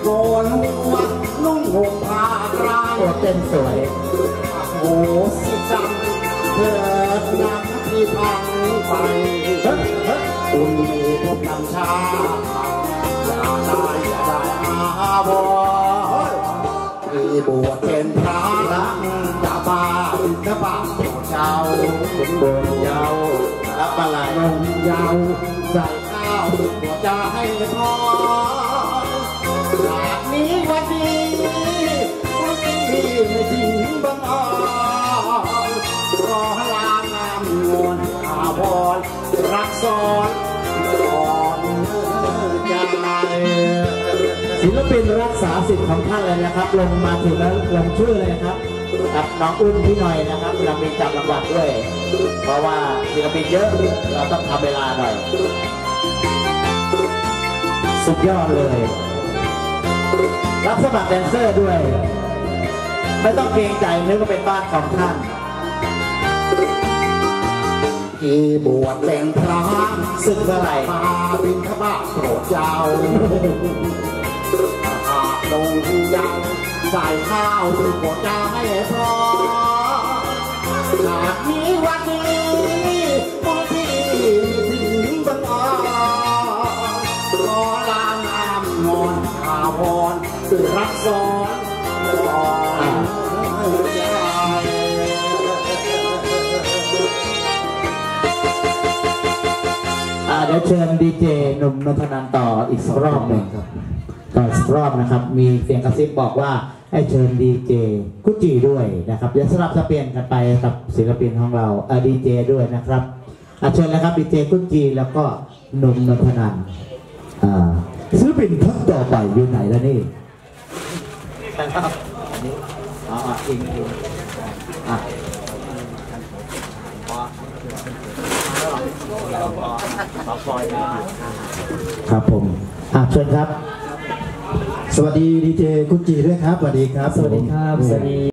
โกนหัวนุ่งห่มผ้ากลางเต้นสวยโอ้สิจังเถิดนักที่พังไปคุณมีพบนำชาอย่าได้อาบที่บวชเป็นพระจะบาบิณฑบาตเจ้าเป็นบวชเยาว์รับอะไรลงเยาว์ใส่ข้าวบวชจะให้พอจากนี้วันนี้ที่ไม่ทิ้งบังอาจรอลางามงวนอาภรรักซ้อนก่อนใจศิลปินรักษาสิทธิ์ของท่านเลยนะครับลงมาถึงแล้วลงชื่อเลยครับกับน้องอุ้นพี่หน่อยนะครับเรามีจับรางวัลด้วยเพราะว่าศิลปินเยอะเราต้องทำเวลาหน่อยสุดยอดเลยรับสมัครแดนเซอร์ด้วยไม่ต้องเกรงใจนึกว่าเป็นบ้านของท่านที่บวชเป็นพระศึกเมื่อไหร่มาบิณฑบาตโปรดเจ้าลงยังใส่ข้าวที่โปรดจะให้พอจากนี้วันนี้คนที่ถึงบังอาจรอลางามงอนอาภรณ์รักซ้อนก่อนใจเดี๋ยวเชิญดีเจหนุ่มนนทนันต่ออีกสักรอบหนึ่งครับต่ออีกรอบนะครับมีเสียงกระซิบบอกว่าให้เชิญดีเจกุจิด้วยนะครับเดี๋ยวสลับสเปลี่ยนกันไปกับศิลปินของเราดีเจด้วยนะครับเชิญแล้วครับดีเจกุจิแล้วก็หนุ่มนนทนันศิลปินท่านต่อไปอยู่ไหนแล้วนี่ครับอิงครับผมเชิญครับสวัสดีดีเจกุจิด้วยครับสวัสดีครับสวัสดีครับสวัสดี